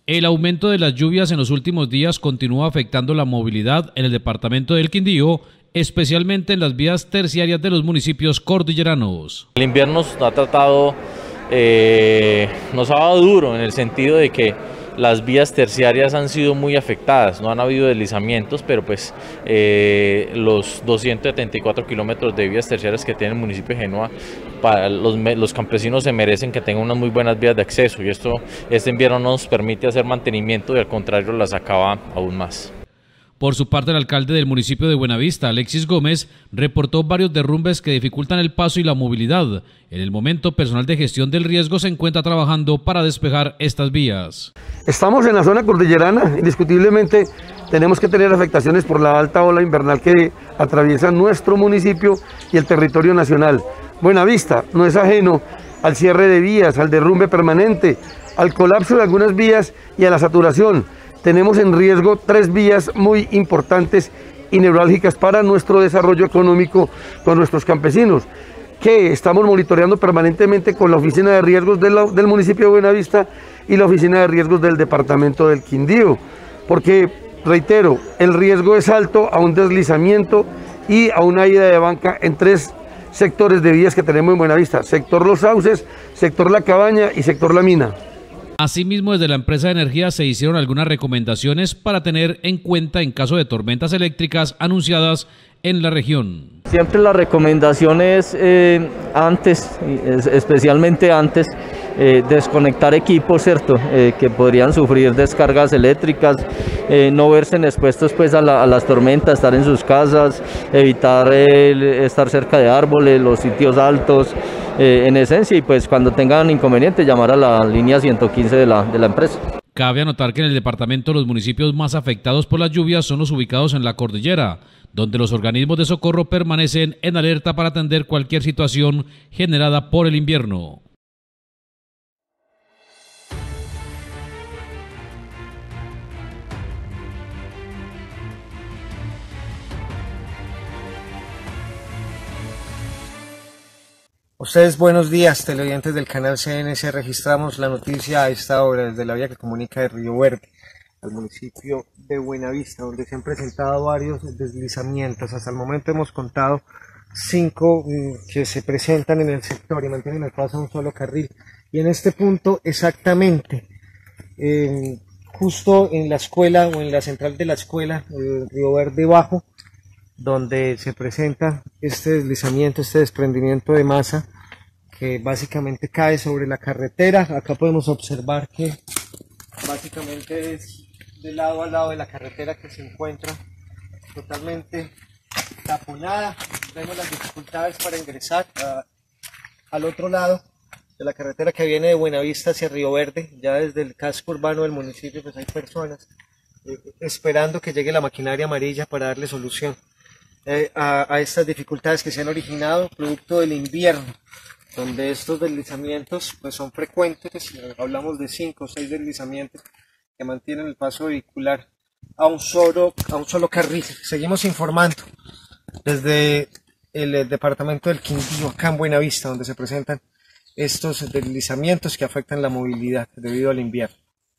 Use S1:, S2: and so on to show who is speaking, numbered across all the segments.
S1: El aumento de las lluvias en los últimos días continúa afectando la movilidad en el departamento del Quindío, especialmente en las vías terciarias de los municipios cordilleranos.
S2: El invierno nos ha dado duro en el sentido de que las vías terciarias han sido muy afectadas, no han habido deslizamientos, pero pues los 274 kilómetros de vías terciarias que tiene el municipio de Génova, para los campesinos se merecen que tengan unas muy buenas vías de acceso, y este invierno no nos permite hacer mantenimiento y al contrario las acaba aún más.
S1: Por su parte, el alcalde del municipio de Buenavista, Alexis Gómez, reportó varios derrumbes que dificultan el paso y la movilidad. En el momento, personal de gestión del riesgo se encuentra trabajando para despejar estas vías.
S3: Estamos en la zona cordillerana, indiscutiblemente tenemos que tener afectaciones por la alta ola invernal que atraviesa nuestro municipio y el territorio nacional. Buenavista no es ajeno al cierre de vías, al derrumbe permanente, al colapso de algunas vías y a la saturación. Tenemos en riesgo 3 vías muy importantes y neurálgicas para nuestro desarrollo económico con nuestros campesinos, que estamos monitoreando permanentemente con la Oficina de Riesgos del municipio de Buenavista y la Oficina de Riesgos del departamento del Quindío, porque, reitero, el riesgo es alto a un deslizamiento y a una ida de banca en 3 sectores de vías que tenemos en Buenavista: sector Los Sauces, sector La Cabaña y sector La Mina.
S1: Asimismo, desde la empresa de energía se hicieron algunas recomendaciones para tener en cuenta en caso de tormentas eléctricas anunciadas en la región.
S4: Siempre la recomendación es especialmente antes, desconectar equipos, ¿cierto? Que podrían sufrir descargas eléctricas, no verse expuestos pues a las tormentas, estar en sus casas, evitar estar cerca de árboles, los sitios altos, en esencia, y pues cuando tengan inconveniente llamar a la línea 115 de la empresa.
S1: Cabe anotar que en el departamento los municipios más afectados por las lluvias son los ubicados en la cordillera, donde los organismos de socorro permanecen en alerta para atender cualquier situación generada por el invierno.
S5: Ustedes, buenos días, televidentes del canal CNC. Registramos la noticia a esta hora desde la vía que comunica de Río Verde al municipio de Buenavista, donde se han presentado varios deslizamientos. Hasta el momento hemos contado 5 que se presentan en el sector y mantienen el paso a un solo carril. Y en este punto exactamente, justo en la escuela o en la central de la escuela, Río Verde Bajo, donde se presenta este deslizamiento, este desprendimiento de masa que básicamente cae sobre la carretera. Acá podemos observar que básicamente es de lado a lado de la carretera que se encuentra totalmente taponada. Vemos las dificultades para ingresar al otro lado de la carretera que viene de Buenavista hacia Río Verde. Ya desde el casco urbano del municipio pues hay personas esperando que llegue la maquinaria amarilla para darle solución a estas dificultades que se han originado producto del invierno, donde estos deslizamientos pues son frecuentes. Hablamos de 5 o 6 deslizamientos que mantienen el paso vehicular a un solo carril. Seguimos informando desde el departamento del Quindío, acá en Buenavista, donde se presentan estos deslizamientos que afectan la movilidad debido al invierno.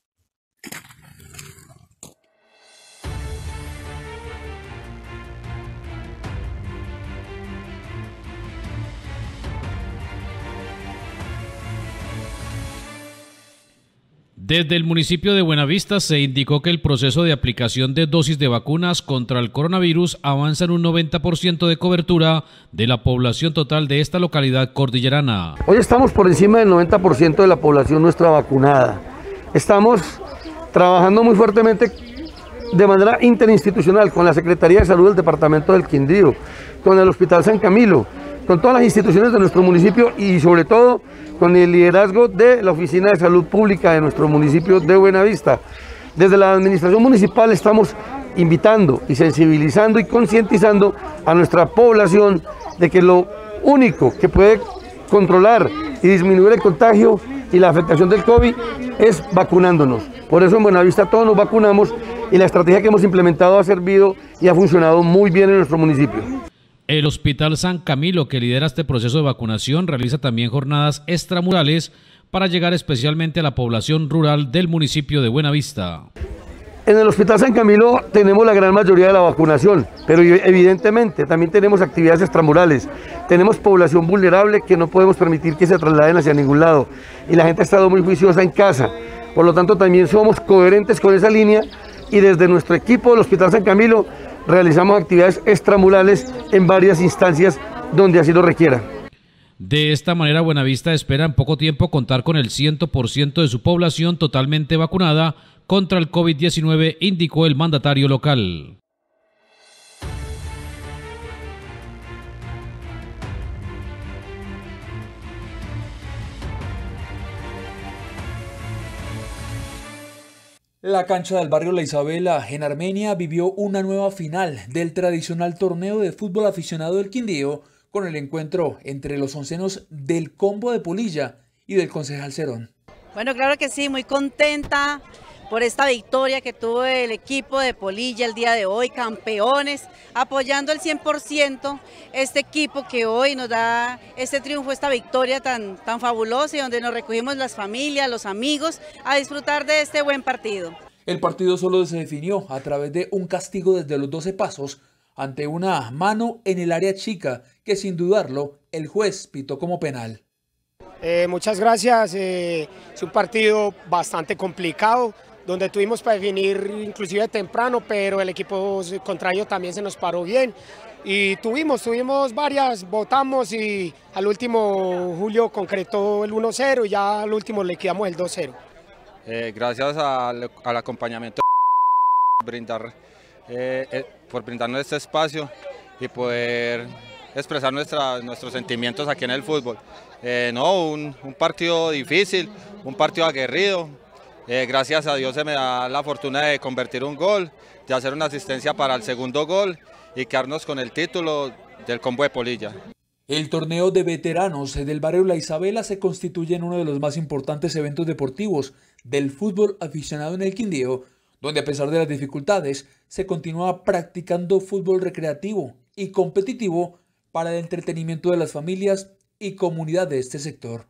S1: Desde el municipio de Buenavista se indicó que el proceso de aplicación de dosis de vacunas contra el coronavirus avanza en un 90% de cobertura de la población total de esta localidad cordillerana.
S3: Hoy estamos por encima del 90% de la población nuestra vacunada. Estamos trabajando muy fuertemente de manera interinstitucional con la Secretaría de Salud del Departamento del Quindío, con el Hospital San Camilo, con todas las instituciones de nuestro municipio y sobre todo con el liderazgo de la Oficina de Salud Pública de nuestro municipio de Buenavista. Desde la administración municipal estamos invitando y sensibilizando y concientizando a nuestra población de que lo único que puede controlar y disminuir el contagio y la afectación del COVID es vacunándonos. Por eso en Buenavista todos nos vacunamos y la estrategia que hemos implementado ha servido y ha funcionado muy bien en nuestro municipio.
S1: El Hospital San Camilo, que lidera este proceso de vacunación, realiza también jornadas extramurales para llegar especialmente a la población rural del municipio de Buenavista.
S3: En el Hospital San Camilo tenemos la gran mayoría de la vacunación, pero evidentemente también tenemos actividades extramurales. Tenemos población vulnerable que no podemos permitir que se trasladen hacia ningún lado. Y la gente ha estado muy juiciosa en casa. Por lo tanto, también somos coherentes con esa línea y desde nuestro equipo del Hospital San Camilo realizamos actividades extramurales en varias instancias donde así lo requiera.
S1: De esta manera, Buenavista espera en poco tiempo contar con el 100% de su población totalmente vacunada contra el COVID-19, indicó el mandatario local.
S6: La cancha del barrio La Isabela, en Armenia, vivió una nueva final del tradicional torneo de fútbol aficionado del Quindío, con el encuentro entre los oncenos del Combo de Polilla y del Concejal Cerón.
S7: Bueno, claro que sí, muy contenta por esta victoria que tuvo el equipo de Polilla el día de hoy, campeones, apoyando al 100% este equipo que hoy nos da este triunfo, esta victoria tan fabulosa y donde nos recogimos las familias, los amigos, a disfrutar de este buen partido.
S6: El partido solo se definió a través de un castigo desde los 12 pasos ante una mano en el área chica que sin dudarlo el juez pitó como penal.
S8: Muchas gracias, es un partido bastante complicado, donde tuvimos para definir inclusive temprano, pero el equipo contrario también se nos paró bien y tuvimos varias, votamos y al último Julio concretó el 1-0 y ya al último le quedamos el 2-0.
S9: Gracias al acompañamiento por brindarnos este espacio y poder expresar nuestros sentimientos aquí en el fútbol. Un partido difícil, un partido aguerrido. Gracias a Dios se me da la fortuna de convertir un gol, de hacer una asistencia para el segundo gol y quedarnos con el título del Combo de Polilla.
S6: El torneo de veteranos del barrio La Isabela se constituye en uno de los más importantes eventos deportivos del fútbol aficionado en el Quindío, donde a pesar de las dificultades se continúa practicando fútbol recreativo y competitivo para el entretenimiento de las familias y comunidad de este sector.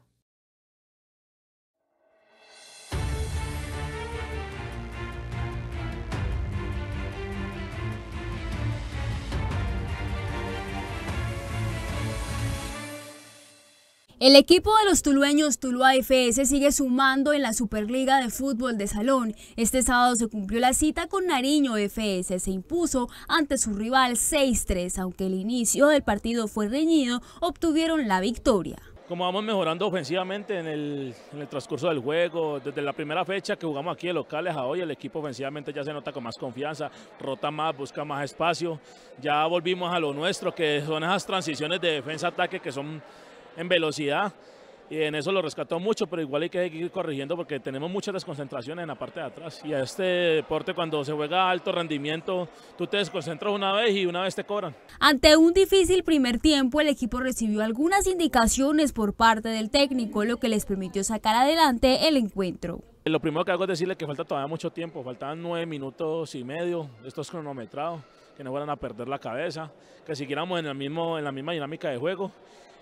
S10: El equipo de los tulueños Tuluá FS sigue sumando en la Superliga de Fútbol de Salón. Este sábado se cumplió la cita con Nariño FS, se impuso ante su rival 6-3, aunque el inicio del partido fue reñido, obtuvieron la victoria.
S11: Como vamos mejorando ofensivamente en el transcurso del juego, desde la primera fecha que jugamos aquí de locales a hoy, el equipo ofensivamente ya se nota con más confianza, rota más, busca más espacio, ya volvimos a lo nuestro, que son esas transiciones de defensa-ataque que son en velocidad, y en eso lo rescató mucho, pero igual hay que seguir corrigiendo porque tenemos muchas desconcentraciones en la parte de atrás, y a este deporte cuando se juega a alto rendimiento tú te desconcentras una vez y una vez te cobran.
S10: Ante un difícil primer tiempo, el equipo recibió algunas indicaciones por parte del técnico, lo que les permitió sacar adelante el encuentro.
S11: Lo primero que hago es decirle que falta todavía mucho tiempo, faltaban 9 minutos y medio, esto es cronometrado, que no fueran a perder la cabeza, que siguiéramos en la misma dinámica de juego.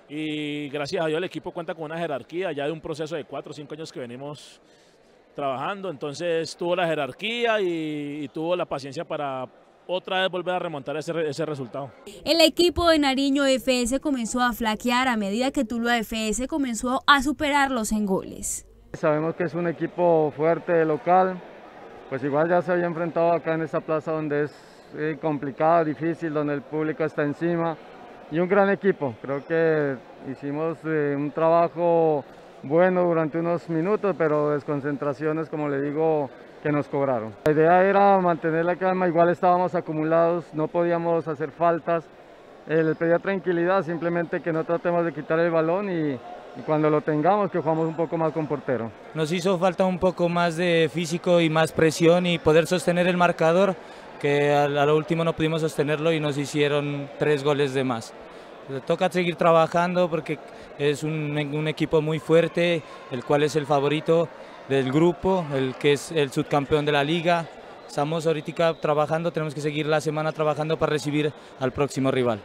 S11: Y gracias a Dios el equipo cuenta con una jerarquía ya de un proceso de 4 o 5 años que venimos trabajando, entonces tuvo la jerarquía y tuvo la paciencia para otra vez volver a remontar ese resultado.
S10: El equipo de Nariño FS comenzó a flaquear a medida que Tuluá FS comenzó a superarlos en goles.
S12: Sabemos que es un equipo fuerte, local, pues igual ya se había enfrentado acá en esta plaza donde es complicado, difícil, donde el público está encima. Y un gran equipo, creo que hicimos un trabajo bueno durante unos minutos, pero desconcentraciones, como le digo, que nos cobraron. La idea era mantener la calma, igual estábamos acumulados, no podíamos hacer faltas. Le pedía tranquilidad, simplemente que no tratemos de quitar el balón y cuando lo tengamos que jugamos un poco más con portero.
S13: Nos hizo falta un poco más de físico y más presión y poder sostener el marcador, que a lo último no pudimos sostenerlo y nos hicieron 3 goles de más. Toca seguir trabajando porque es un equipo muy fuerte, el cual es el favorito del grupo, el que es el subcampeón de la liga. Estamos ahorita trabajando, tenemos que seguir la semana trabajando para recibir al próximo rival.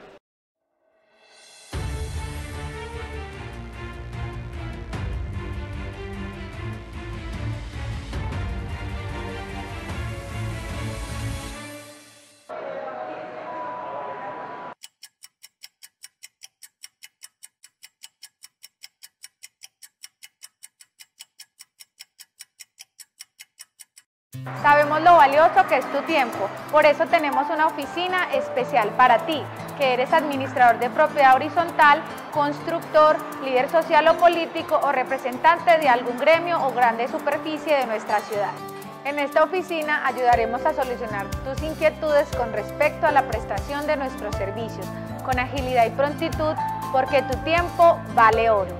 S14: Sabemos lo valioso que es tu tiempo, por eso tenemos una oficina especial para ti, que eres administrador de propiedad horizontal, constructor, líder social o político o representante de algún gremio o grande superficie de nuestra ciudad. En esta oficina ayudaremos a solucionar tus inquietudes con respecto a la prestación de nuestros servicios, con agilidad y prontitud, porque tu tiempo vale oro.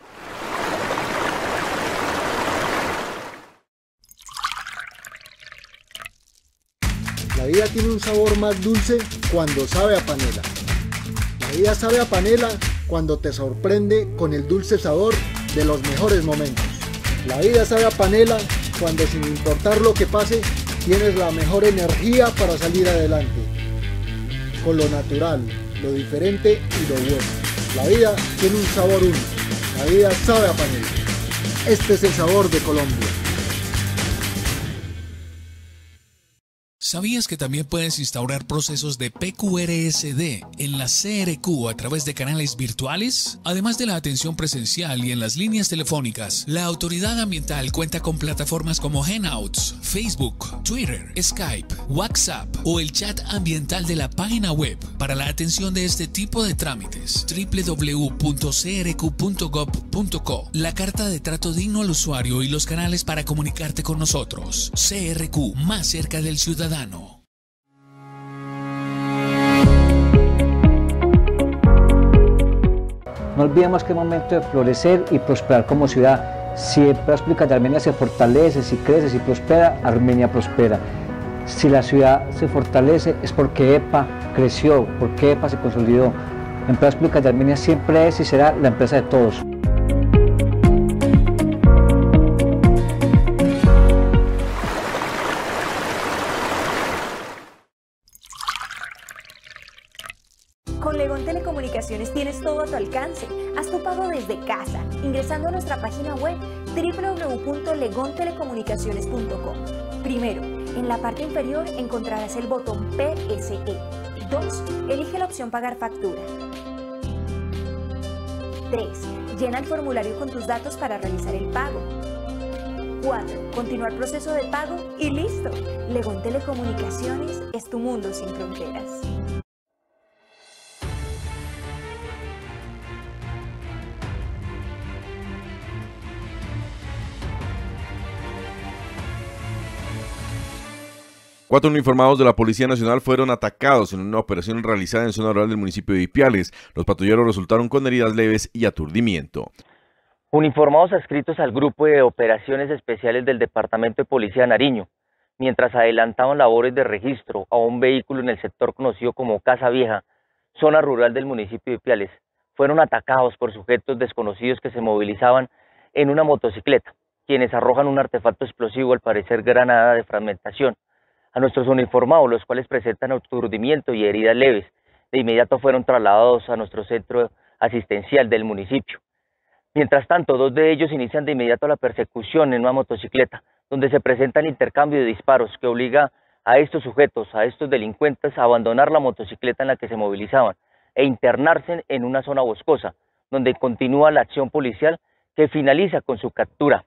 S15: La vida tiene un sabor más dulce cuando sabe a panela. La vida sabe a panela cuando te sorprende con el dulce sabor de los mejores momentos. La vida sabe a panela cuando, sin importar lo que pase, tienes la mejor energía para salir adelante. Con lo natural, lo diferente y lo bueno. La vida tiene un sabor único. La vida sabe a panela. Este es el sabor de Colombia.
S16: ¿Sabías que también puedes instaurar procesos de PQRSD en la CRQ a través de canales virtuales? Además de la atención presencial y en las líneas telefónicas, la Autoridad Ambiental cuenta con plataformas como Hangouts, Facebook, Twitter, Skype, WhatsApp o el chat ambiental de la página web para la atención de este tipo de trámites. www.crq.gov.co. La carta de trato digno al usuario y los canales para comunicarte con nosotros. CRQ, más cerca del ciudadano. No
S17: olvidemos que es momento de florecer y prosperar como ciudad. Si el Paz Pública de Armenia se fortalece, si crece, si prospera, Armenia prospera. Si la ciudad se fortalece es porque EPA creció, porque EPA se consolidó. Empresas Públicas de Armenia siempre es y será la empresa de todos.
S18: Con Legón Telecomunicaciones tienes todo a tu alcance. Haz tu pago desde casa, ingresando a nuestra página web www.legontelecomunicaciones.com. Primero, en la parte inferior encontrarás el botón PSE. 2. Elige la opción Pagar factura. 3. Llena el formulario con tus datos para realizar el pago. 4. Continuar proceso de pago y listo. Legón Telecomunicaciones es tu mundo sin fronteras.
S19: Cuatro uniformados de la Policía Nacional fueron atacados en una operación realizada en zona rural del municipio de Ipiales. Los patrulleros resultaron con heridas leves y aturdimiento.
S20: Uniformados adscritos al Grupo de Operaciones Especiales del Departamento de Policía de Nariño, mientras adelantaban labores de registro a un vehículo en el sector conocido como Casa Vieja, zona rural del municipio de Ipiales, fueron atacados por sujetos desconocidos que se movilizaban en una motocicleta, quienes arrojan un artefacto explosivo, al parecer granada de fragmentación, a nuestros uniformados, los cuales presentan aturdimiento y heridas leves. De inmediato fueron trasladados a nuestro centro asistencial del municipio. Mientras tanto, dos de ellos inician de inmediato la persecución en una motocicleta, donde se presenta el intercambio de disparos que obliga a estos sujetos, a estos delincuentes, a abandonar la motocicleta en la que se movilizaban e internarse en una zona boscosa, donde continúa la acción policial que finaliza con su captura.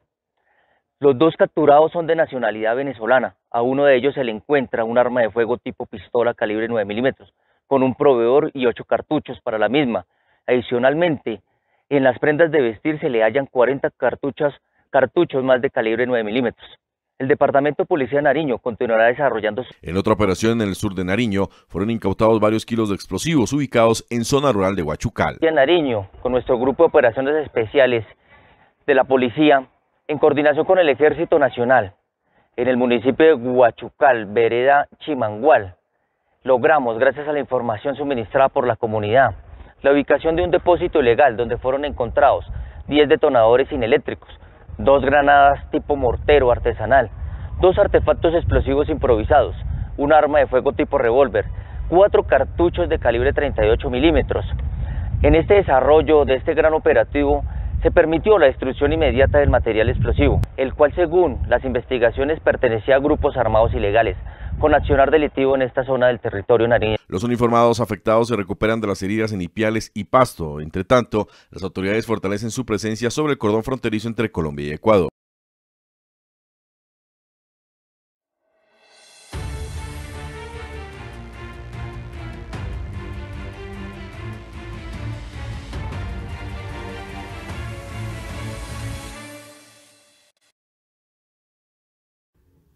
S20: Los dos capturados son de nacionalidad venezolana. A uno de ellos se le encuentra un arma de fuego tipo pistola calibre 9 milímetros, con un proveedor y 8 cartuchos para la misma. Adicionalmente, en las prendas de vestir se le hallan 40 cartuchos más de calibre 9 milímetros. El Departamento de Policía de Nariño continuará desarrollando...
S19: En otra operación en el sur de Nariño, fueron incautados varios kilos de explosivos ubicados en zona rural de Huachucal.
S20: En Nariño, con nuestro Grupo de Operaciones Especiales de la Policía, en coordinación con el Ejército Nacional, en el municipio de Huachucal, vereda Chimangual, logramos, gracias a la información suministrada por la comunidad, la ubicación de un depósito ilegal donde fueron encontrados 10 detonadores ineléctricos, 2 granadas tipo mortero artesanal, 2 artefactos explosivos improvisados, un arma de fuego tipo revólver, 4 cartuchos de calibre 38 milímetros. En este desarrollo de este gran operativo, se permitió la destrucción inmediata del material explosivo, el cual según las investigaciones pertenecía a grupos armados ilegales, con accionar delictivo en esta zona del territorio nariñense.
S19: Los uniformados afectados se recuperan de las heridas en Ipiales y Pasto. Entre tanto, las autoridades fortalecen su presencia sobre el cordón fronterizo entre Colombia y Ecuador.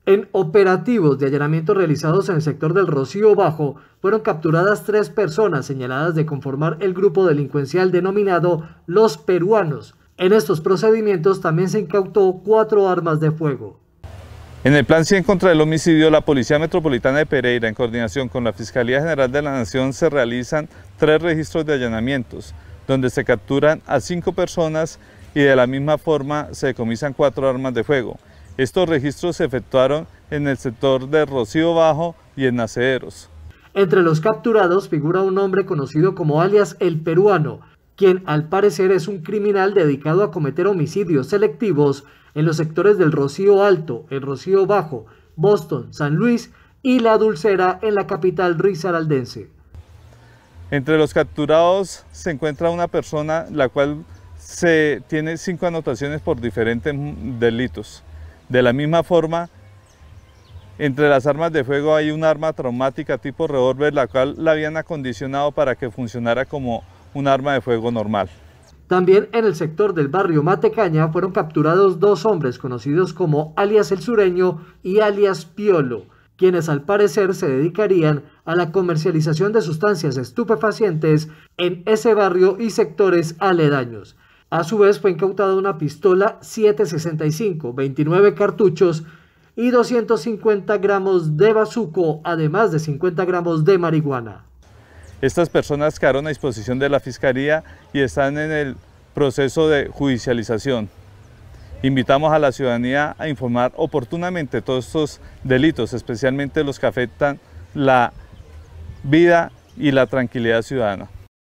S21: En operativos de allanamiento realizados en el sector del Rocío Bajo, fueron capturadas 3 personas señaladas de conformar el grupo delincuencial denominado Los Peruanos. En estos procedimientos también se incautó 4 armas de fuego.
S22: En el Plan 100 contra el homicidio, la Policía Metropolitana de Pereira, en coordinación con la Fiscalía General de la Nación, se realizan 3 registros de allanamientos, donde se capturan a 5 personas y de la misma forma se decomisan 4 armas de fuego. Estos registros se efectuaron en el sector de Rocío Bajo y en Nacederos.
S21: Entre los capturados figura un hombre conocido como alias El Peruano, quien al parecer es un criminal dedicado a cometer homicidios selectivos en los sectores del Rocío Alto, el Rocío Bajo, Boston, San Luis y La Dulcera en la capital risaraldense.
S22: Entre los capturados se encuentra una persona la cual tiene 5 anotaciones por diferentes delitos. De la misma forma, entre las armas de fuego hay un arma traumática tipo revólver, la cual la habían acondicionado para que funcionara como un arma de fuego normal.
S21: También en el sector del barrio Matecaña fueron capturados 2 hombres conocidos como alias El Sureño y alias Piolo, quienes al parecer se dedicarían a la comercialización de sustancias estupefacientes en ese barrio y sectores aledaños. A su vez fue incautada una pistola 7.65, 29 cartuchos y 250 gramos de bazuco, además de 50 gramos de marihuana.
S22: Estas personas quedaron a disposición de la Fiscalía y están en el proceso de judicialización. Invitamos a la ciudadanía a informar oportunamente todos estos delitos, especialmente los que afectan la vida y la tranquilidad ciudadana.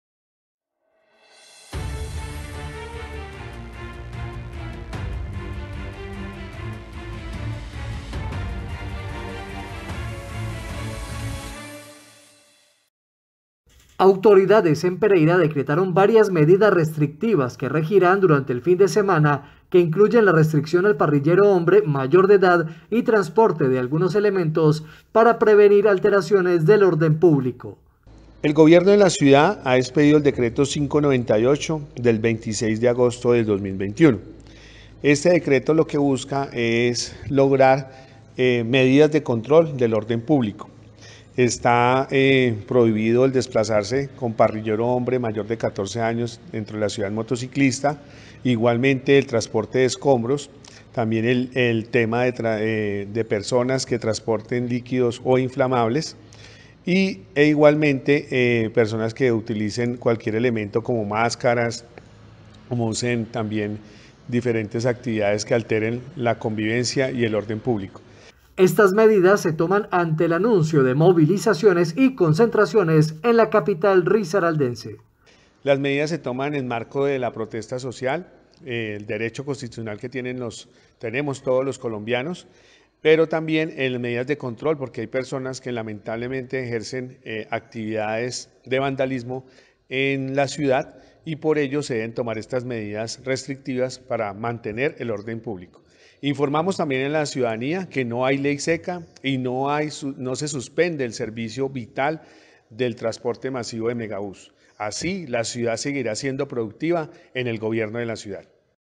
S21: Autoridades en Pereira decretaron varias medidas restrictivas que regirán durante el fin de semana, que incluyen la restricción al parrillero hombre mayor de edad y transporte de algunos elementos para prevenir alteraciones del orden público.
S23: El gobierno de la ciudad ha expedido el decreto 598 del 26 de agosto del 2021. Este decreto lo que busca es lograr medidas de control del orden público. Está prohibido el desplazarse con parrillero hombre mayor de 14 años dentro de la ciudad motociclista, igualmente el transporte de escombros, también el tema de personas que transporten líquidos o inflamables e igualmente personas que utilicen cualquier elemento como máscaras, como usen también diferentes actividades que alteren la convivencia y el orden público.
S21: Estas medidas se toman ante el anuncio de movilizaciones y concentraciones en la capital risaraldense.
S23: Las medidas se toman en marco de la protesta social, el derecho constitucional que tenemos todos los colombianos, pero también en medidas de control, porque hay personas que lamentablemente ejercen actividades de vandalismo en la ciudad y por ello se deben tomar estas medidas restrictivas para mantener el orden público. Informamos también a la ciudadanía que no hay ley seca y no se suspende el servicio vital del transporte masivo de megabús. Así, la ciudad seguirá siendo productiva en el gobierno de la ciudad.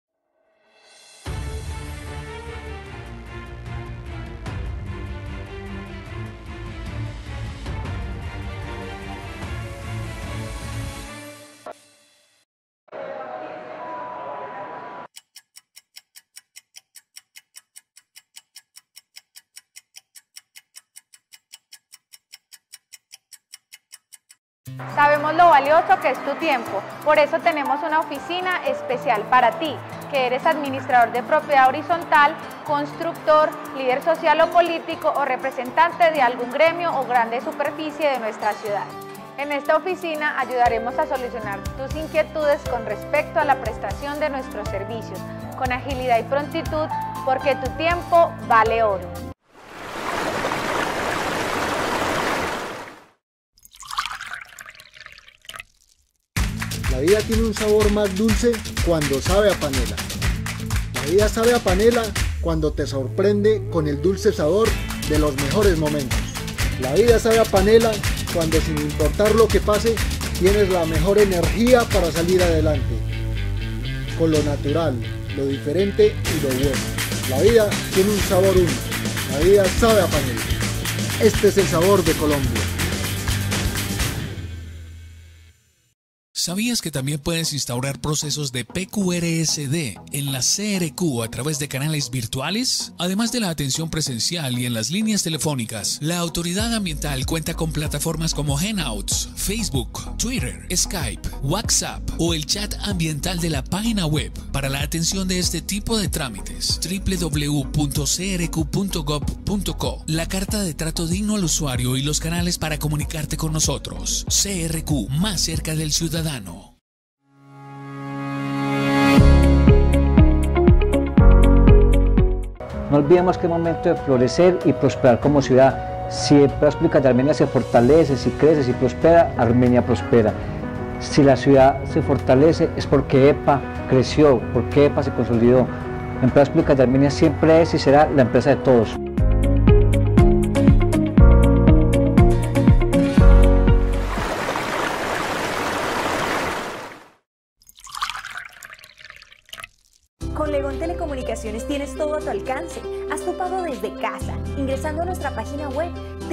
S14: Sabemos lo valioso que es tu tiempo, por eso tenemos una oficina especial para ti, que eres administrador de propiedad horizontal, constructor, líder social o político o representante de algún gremio o grande superficie de nuestra ciudad. En esta oficina ayudaremos a solucionar tus inquietudes con respecto a la prestación de nuestros servicios, con agilidad y prontitud, porque tu tiempo vale oro.
S15: La vida tiene un sabor más dulce cuando sabe a panela. La vida sabe a panela cuando te sorprende con el dulce sabor de los mejores momentos. La vida sabe a panela cuando, sin importar lo que pase, tienes la mejor energía para salir adelante. Con lo natural, lo diferente y lo bueno. La vida tiene un sabor único. La vida sabe a panela. Este es el sabor de Colombia.
S16: ¿Sabías que también puedes instaurar procesos de PQRSD en la CRQ a través de canales virtuales? Además de la atención presencial y en las líneas telefónicas, la Autoridad Ambiental cuenta con plataformas como Hangouts, Facebook, Twitter, Skype, WhatsApp o el chat ambiental de la página web para la atención de este tipo de trámites. www.crq.gov.co. La carta de trato digno al usuario y los canales para comunicarte con nosotros. CRQ, más cerca del ciudadano.
S21: No
S17: olvidemos que es momento de florecer y prosperar como ciudad. Si el República de Armenia se fortalece, si crece, si prospera, Armenia prospera. Si la ciudad se fortalece es porque EPA creció, porque EPA se consolidó. Empresas Públicas de Armenia siempre es y será la empresa de todos.
S18: Con Legón Telecomunicaciones tienes todo a tu alcance. Haz tu pago desde casa, ingresando a nuestra página web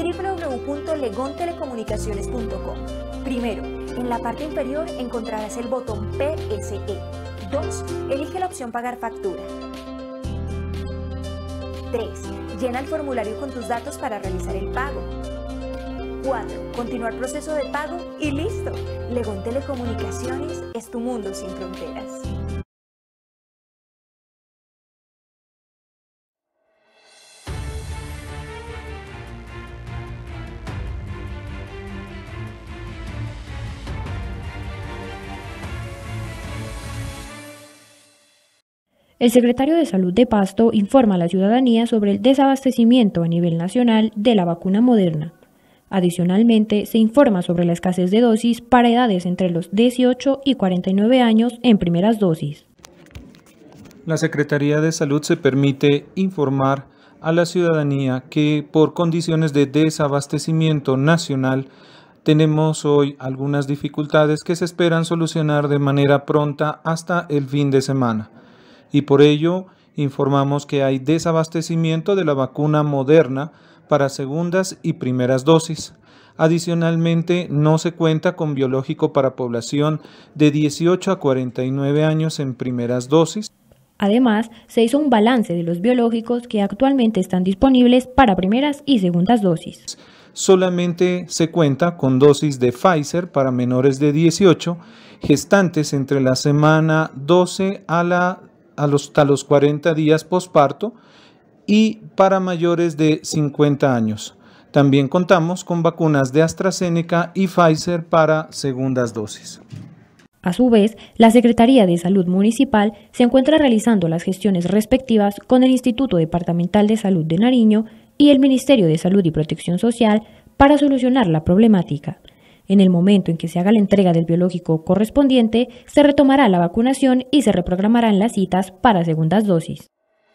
S18: www.legontelecomunicaciones.com. Primero, en la parte inferior encontrarás el botón PSE. 2. Elige la opción Pagar factura. 3. Llena el formulario con tus datos para realizar el pago. 4. Continuar proceso de pago y listo. Legón Telecomunicaciones es tu mundo sin fronteras.
S2: El secretario de Salud de Pasto informa a la ciudadanía sobre el desabastecimiento a nivel nacional de la vacuna Moderna. Adicionalmente, se informa sobre la escasez de dosis para edades entre los 18 y 49 años en primeras dosis.
S22: La Secretaría de Salud se permite informar a la ciudadanía que por condiciones de desabastecimiento nacional tenemos hoy algunas dificultades que se esperan solucionar de manera pronta hasta el fin de semana. Y por ello informamos que hay desabastecimiento de la vacuna Moderna para segundas y primeras dosis. Adicionalmente, no se cuenta con biológico para población de 18 a 49 años en primeras dosis.
S2: Además, se hizo un balance de los biológicos que actualmente están disponibles para primeras y segundas dosis.
S22: Solamente se cuenta con dosis de Pfizer para menores de 18, gestantes entre la semana 12 hasta los 40 días posparto y para mayores de 50 años. También contamos con vacunas de AstraZeneca y Pfizer para segundas dosis.
S2: A su vez, la Secretaría de Salud Municipal se encuentra realizando las gestiones respectivas con el Instituto Departamental de Salud de Nariño y el Ministerio de Salud y Protección Social para solucionar la problemática. En el momento en que se haga la entrega del biológico correspondiente, se retomará la vacunación y se reprogramarán las citas para segundas dosis.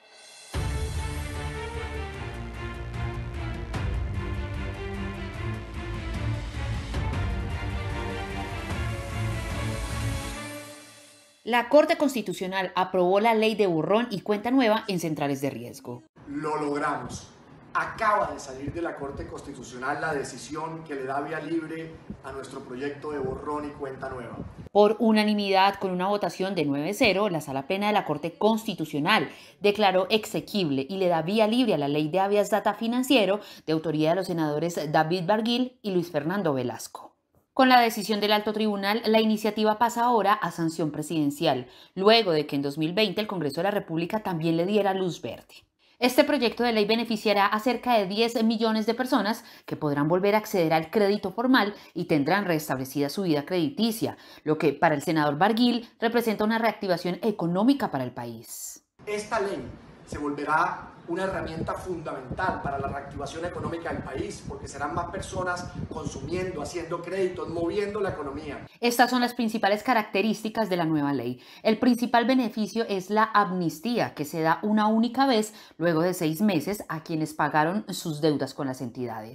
S4: La Corte Constitucional aprobó la ley de borrón y cuenta nueva en centrales de riesgo.
S5: Lo logramos. Acaba de salir de la Corte Constitucional la decisión que le da vía libre a nuestro proyecto de borrón y cuenta nueva.
S4: Por unanimidad, con una votación de 9-0, la Sala Plena de la Corte Constitucional declaró exequible y le da vía libre a la Ley de Habeas Data Financiero de autoría de los senadores David Barguil y Luis Fernando Velasco. Con la decisión del Alto Tribunal, la iniciativa pasa ahora a sanción presidencial, luego de que en 2020 el Congreso de la República también le diera luz verde. Este proyecto de ley beneficiará a cerca de 10 millones de personas que podrán volver a acceder al crédito formal y tendrán restablecida su vida crediticia, lo que para el senador Barguil representa una reactivación económica para el país.
S5: Esta ley se volverá una herramienta fundamental para la reactivación económica del país, porque serán más personas consumiendo, haciendo créditos, moviendo la economía.
S4: Estas son las principales características de la nueva ley. El principal beneficio es la amnistía, que se da una única vez luego de 6 meses a quienes pagaron sus deudas con las entidades.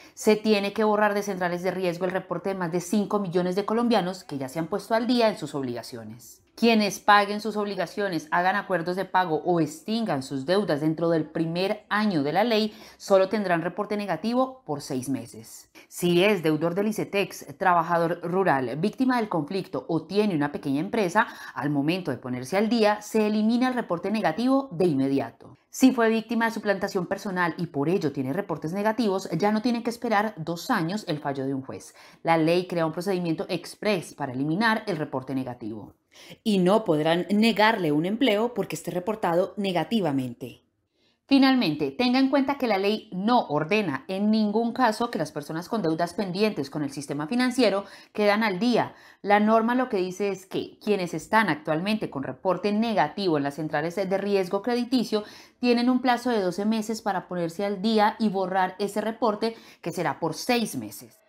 S4: Se tiene que borrar de centrales de riesgo el reporte de más de 5 millones de colombianos que ya se han puesto al día en sus obligaciones. Quienes paguen sus obligaciones, hagan acuerdos de pago o extingan sus deudas dentro del primer año de la ley, solo tendrán reporte negativo por 6 meses. Si es deudor del ICETEX, trabajador rural, víctima del conflicto o tiene una pequeña empresa, al momento de ponerse al día, se elimina el reporte negativo de inmediato. Si fue víctima de suplantación personal y por ello tiene reportes negativos, ya no tiene que esperar 2 años el fallo de un juez. La ley crea un procedimiento express para eliminar el reporte negativo. Y no podrán negarle un empleo porque esté reportado negativamente. Finalmente, tenga en cuenta que la ley no ordena en ningún caso que las personas con deudas pendientes con el sistema financiero quedan al día. La norma lo que dice es que quienes están actualmente con reporte negativo en las centrales de riesgo crediticio tienen un plazo de 12 meses para ponerse al día y borrar ese reporte, que será por 6 meses.